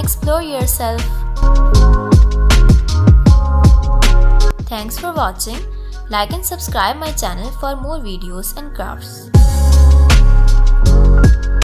explore yourself. Thanks for watching. Like and subscribe my channel for more videos and crafts.